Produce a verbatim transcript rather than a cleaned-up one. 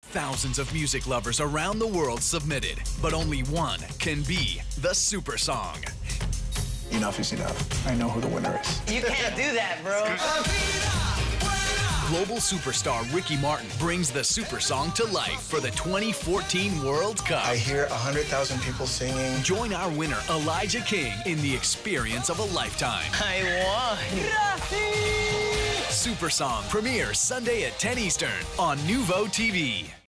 Thousands of music lovers around the world submitted, but only one can be the Super Song. Enough is enough. I know who the winner is. You can't do that, bro. Global superstar Ricky Martin brings the Super Song to life for the twenty fourteen World Cup. I hear one hundred thousand people singing. Join our winner, Elijah King, in the experience of a lifetime. I won. Super Song premieres Sunday at ten Eastern on NUVOtv.